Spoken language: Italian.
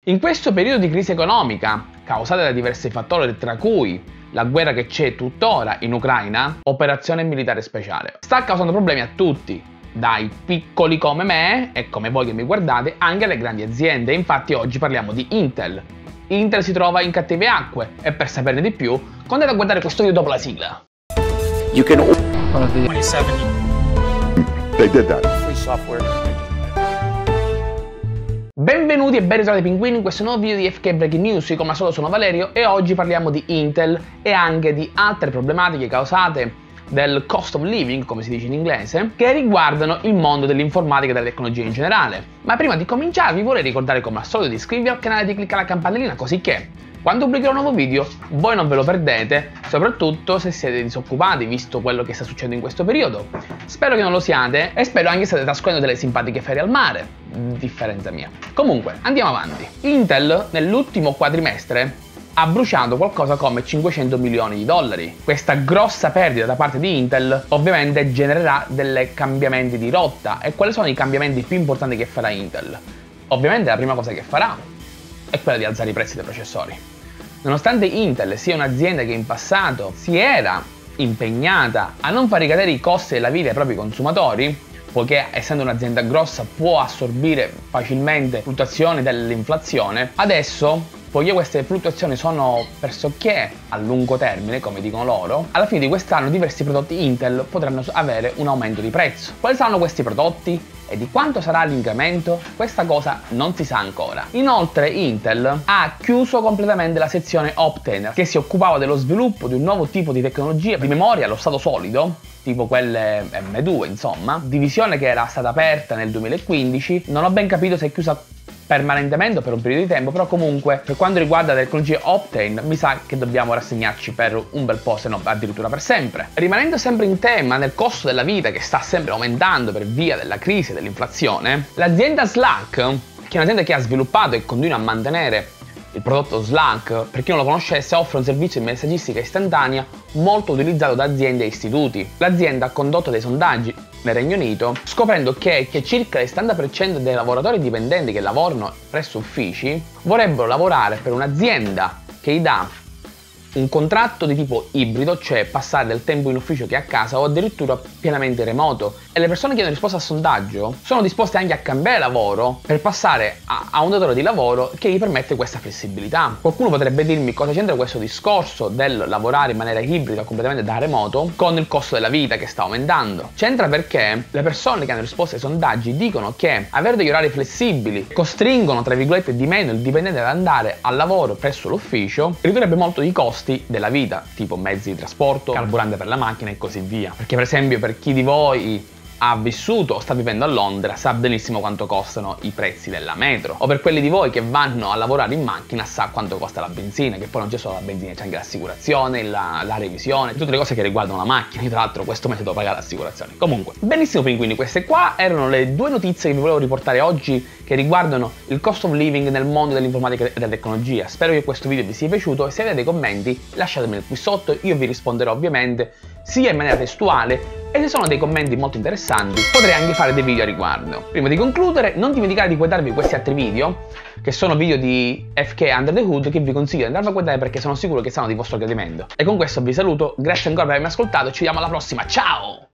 In questo periodo di crisi economica, causata da diversi fattori tra cui la guerra che c'è tuttora in Ucraina, operazione militare speciale, sta causando problemi a tutti, dai piccoli come me e come voi che mi guardate, anche alle grandi aziende. Infatti oggi parliamo di Intel. Intel si trova in cattive acque e per saperne di più, andate a guardare questo video dopo la sigla. You can 27 They did that. free software. Benvenuti e ben ritrovati pinguini in questo nuovo video di FK Breaking News. Io come al solito sono Valerio e oggi parliamo di Intel e anche di altre problematiche causate del cost of living, come si dice in inglese, che riguardano il mondo dell'informatica e della tecnologia in generale. Ma prima di cominciare vi vorrei ricordare come al solito di iscrivervi al canale e di cliccare la campanellina, così che quando pubblicherò un nuovo video voi non ve lo perdete, soprattutto se siete disoccupati visto quello che sta succedendo in questo periodo. Spero che non lo siate e spero anche che state trascorrendo delle simpatiche ferie al mare, differenza mia. Comunque, andiamo avanti. Intel nell'ultimo quadrimestre ha bruciato qualcosa come 500 milioni di dollari. Questa grossa perdita da parte di Intel ovviamente genererà dei cambiamenti di rotta. E quali sono i cambiamenti più importanti che farà Intel? Ovviamente la prima cosa che farà è quella di alzare i prezzi dei processori. Nonostante Intel sia un'azienda che in passato si era impegnata a non far ricadere i costi della vita ai propri consumatori, poiché essendo un'azienda grossa può assorbire facilmente fluttuazioni dell'inflazione, adesso, poiché queste fluttuazioni sono pressoché a lungo termine, come dicono loro, alla fine di quest'anno diversi prodotti Intel potranno avere un aumento di prezzo. Quali saranno questi prodotti? E di quanto sarà l'incremento? Questa cosa non si sa ancora. Inoltre Intel ha chiuso completamente la sezione Optane, che si occupava dello sviluppo di un nuovo tipo di tecnologia di memoria allo stato solido, tipo quelle M2 insomma, divisione che era stata aperta nel 2015, non ho ben capito se è chiusa permanentemente o per un periodo di tempo, però comunque per quanto riguarda le tecnologie Optane mi sa che dobbiamo rassegnarci per un bel po', se no addirittura per sempre. Rimanendo sempre in tema nel costo della vita che sta sempre aumentando per via della crisi e dell'inflazione, l'azienda Slack, che è un'azienda che ha sviluppato e continua a mantenere il prodotto Slack, per chi non lo conoscesse, offre un servizio di messaggistica istantanea molto utilizzato da aziende e istituti. L'azienda ha condotto dei sondaggi nel Regno Unito, scoprendo che circa il 70% dei lavoratori dipendenti che lavorano presso uffici vorrebbero lavorare per un'azienda che gli dà un contratto di tipo ibrido, cioè passare del tempo in ufficio che a casa o addirittura pienamente remoto. E le persone che hanno risposto al sondaggio sono disposte anche a cambiare lavoro per passare a un datore di lavoro che gli permette questa flessibilità. Qualcuno potrebbe dirmi cosa c'entra questo discorso del lavorare in maniera ibrida completamente da remoto con il costo della vita che sta aumentando. C'entra perché le persone che hanno risposto ai sondaggi dicono che avere degli orari flessibili costringono tra virgolette di meno il dipendente ad andare al lavoro presso l'ufficio, ridurrebbe molto i costi della vita, tipo mezzi di trasporto, carburante per la macchina e così via. Perché per esempio per chi di voi ha vissuto o sta vivendo a Londra sa benissimo quanto costano i prezzi della metro, o per quelli di voi che vanno a lavorare in macchina sa quanto costa la benzina, che poi non c'è solo la benzina, c'è anche l'assicurazione, la revisione, tutte le cose che riguardano la macchina. Io tra l'altro questo mese devo pagare l'assicurazione. Comunque, benissimo pinguini, queste qua erano le due notizie che vi volevo riportare oggi che riguardano il cost of living nel mondo dell'informatica e della tecnologia. Spero che questo video vi sia piaciuto e se avete dei commenti lasciatemeli qui sotto, io vi risponderò ovviamente sia in maniera testuale e se sono dei commenti molto interessanti potrei anche fare dei video a riguardo. Prima di concludere non dimenticate di guardarvi questi altri video che sono video di FK Under the Hood che vi consiglio di andarvi a guardare perché sono sicuro che saranno di vostro gradimento. E con questo vi saluto, grazie ancora per avermi ascoltato e ci vediamo alla prossima, ciao!